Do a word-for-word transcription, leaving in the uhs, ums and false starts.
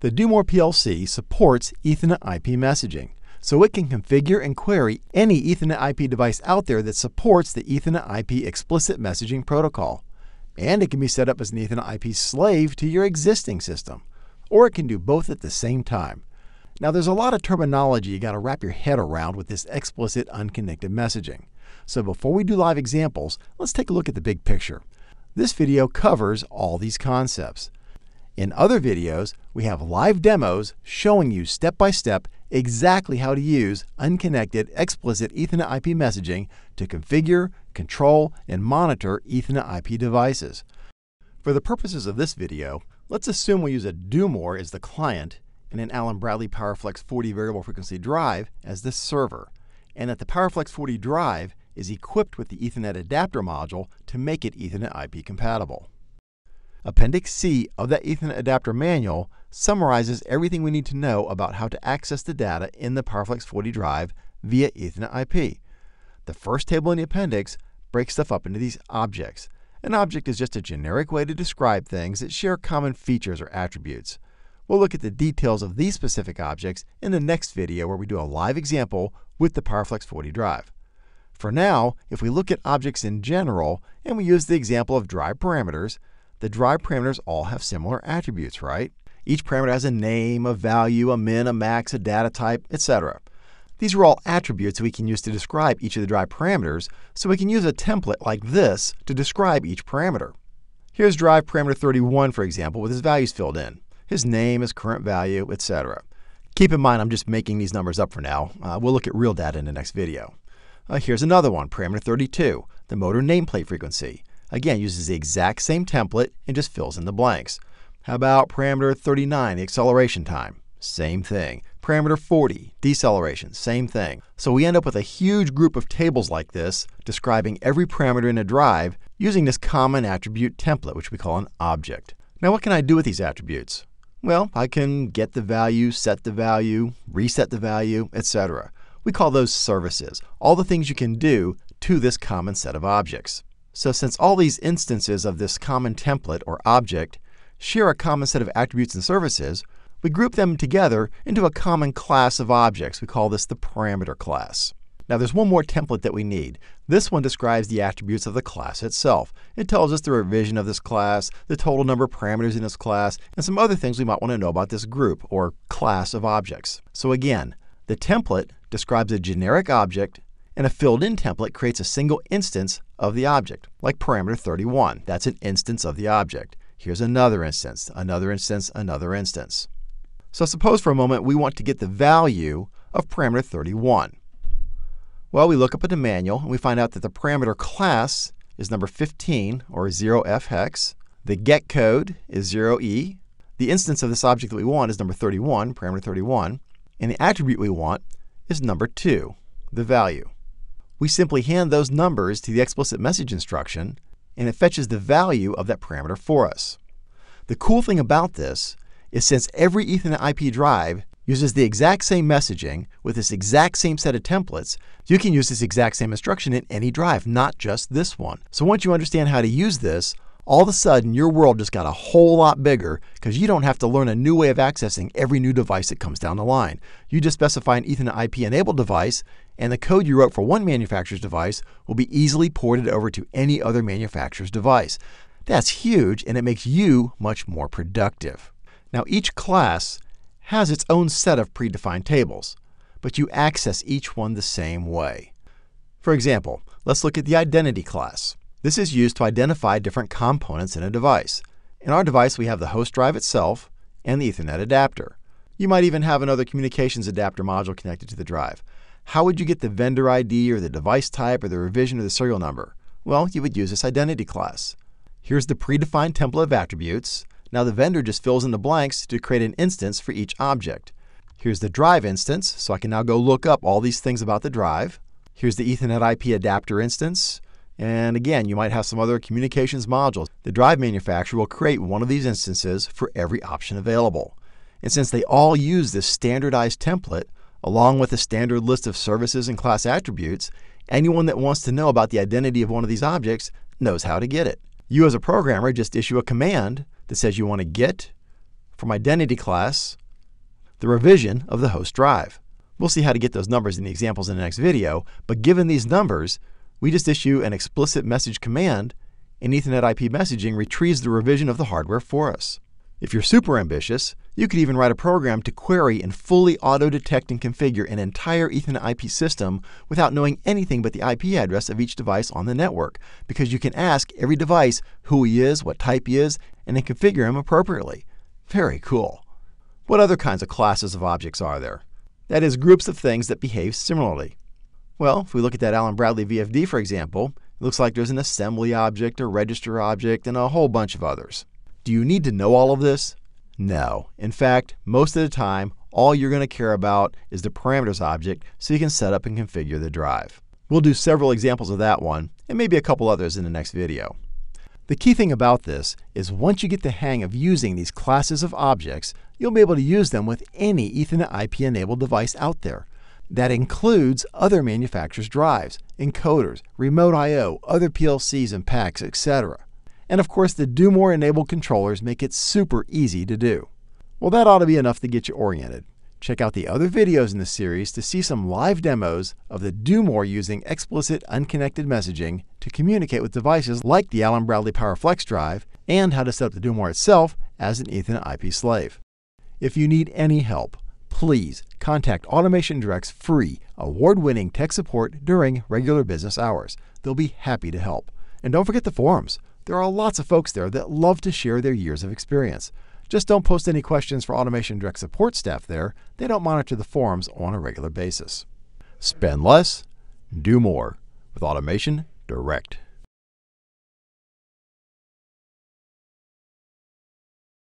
The Do-more P L C supports Ethernet I P messaging, so it can configure and query any Ethernet I P device out there that supports the Ethernet I P explicit messaging protocol. And it can be set up as an Ethernet I P slave to your existing system, or it can do both at the same time. Now, there's a lot of terminology you got to wrap your head around with this explicit unconnected messaging. So before we do live examples, let's take a look at the big picture. This video covers all these concepts. In other videos, we have live demos showing you step by step exactly how to use unconnected explicit Ethernet I P messaging to configure, control, and monitor Ethernet I P devices. For the purposes of this video, let's assume we use a Do-more as the client and an Allen Bradley PowerFlex forty variable frequency drive as the server, and that the PowerFlex forty drive is equipped with the Ethernet adapter module to make it Ethernet I P compatible. Appendix C of that Ethernet adapter manual summarizes everything we need to know about how to access the data in the PowerFlex forty drive via Ethernet I P. The first table in the appendix breaks stuff up into these objects. An object is just a generic way to describe things that share common features or attributes. We'll look at the details of these specific objects in the next video where we do a live example with the PowerFlex forty drive. For now, if we look at objects in general and we use the example of drive parameters, the drive parameters all have similar attributes, right? Each parameter has a name, a value, a min, a max, a data type, et cetera. These are all attributes we can use to describe each of the drive parameters, so we can use a template like this to describe each parameter. Here's drive parameter thirty-one, for example, with his values filled in. His name, his current value, et cetera. Keep in mind, I'm just making these numbers up for now. Uh, we'll look at real data in the next video. Uh, here's another one, parameter thirty-two, the motor nameplate frequency. Again, uses the exact same template and just fills in the blanks. How about parameter thirty-nine, the acceleration time? Same thing. Parameter forty, deceleration, same thing. So we end up with a huge group of tables like this describing every parameter in a drive using this common attribute template, which we call an object. Now, what can I do with these attributes? Well, I can get the value, set the value, reset the value, et cetera. We call those services, all the things you can do to this common set of objects. So since all these instances of this common template or object share a common set of attributes and services, we group them together into a common class of objects. We call this the parameter class. Now, there's one more template that we need. This one describes the attributes of the class itself. It tells us the revision of this class, the total number of parameters in this class, and some other things we might want to know about this group or class of objects. So again, the template describes a generic object, and a filled-in template creates a single instance of the object, like parameter thirty-one. That's an instance of the object. Here's another instance, another instance, another instance. So suppose for a moment we want to get the value of parameter thirty-one. Well, we look up at the manual and we find out that the parameter class is number fifteen, or zero F hex. The get code is zero E. The instance of this object that we want is number thirty-one, parameter thirty-one. And the attribute we want is number two, the value. We simply hand those numbers to the explicit message instruction, and it fetches the value of that parameter for us. The cool thing about this is since every Ethernet I P drive uses the exact same messaging with this exact same set of templates, you can use this exact same instruction in any drive, not just this one. So once you understand how to use this, all of a sudden your world just got a whole lot bigger because you don't have to learn a new way of accessing every new device that comes down the line. You just specify an Ethernet I P enabled device, and the code you wrote for one manufacturer's device will be easily ported over to any other manufacturer's device. That's huge, and it makes you much more productive. Now, each class has its own set of predefined tables, but you access each one the same way. For example, let's look at the identity class. This is used to identify different components in a device. In our device, we have the host drive itself and the Ethernet adapter. You might even have another communications adapter module connected to the drive. How would you get the vendor I D or the device type or the revision or the serial number? Well, you would use this identity class. Here's the predefined template of attributes. Now the vendor just fills in the blanks to create an instance for each object. Here's the drive instance, so I can now go look up all these things about the drive. Here's the Ethernet I P adapter instance. And again, you might have some other communications modules. The drive manufacturer will create one of these instances for every option available. And since they all use this standardized template, along with a standard list of services and class attributes, anyone that wants to know about the identity of one of these objects knows how to get it. You as a programmer just issue a command that says you want to get From identity class, the revision of the host drive. We'll see how to get those numbers in the examples in the next video, but given these numbers, we just issue an explicit message command, and Ethernet I P messaging retrieves the revision of the hardware for us. If you're super ambitious, you could even write a program to query and fully auto-detect and configure an entire Ethernet I P system without knowing anything but the I P address of each device on the network, because you can ask every device who he is, what type he is, and then configure him appropriately. Very cool. What other kinds of classes of objects are there? That is, groups of things that behave similarly. Well, if we look at that Allen Bradley V F D, for example, it looks like there's an assembly object, a register object, and a whole bunch of others. Do you need to know all of this? No. In fact, most of the time, all you're going to care about is the parameters object so you can set up and configure the drive. We'll do several examples of that one, and maybe a couple others in the next video. The key thing about this is once you get the hang of using these classes of objects, you'll be able to use them with any Ethernet I P-enabled device out there. That includes other manufacturers' drives, encoders, remote I O, other P L Cs and packs, et cetera. And of course, the Do-more enabled controllers make it super easy to do. Well, that ought to be enough to get you oriented. Check out the other videos in the series to see some live demos of the Do-more using explicit unconnected messaging to communicate with devices like the Allen Bradley PowerFlex drive, and how to set up the Do-more itself as an Ethernet I P slave. If you need any help, please contact Automation Direct's free, award-winning tech support during regular business hours. They'll be happy to help. And don't forget the forums. There are lots of folks there that love to share their years of experience. Just don't post any questions for Automation Direct support staff there. They don't monitor the forums on a regular basis. Spend less, do more with Automation Direct.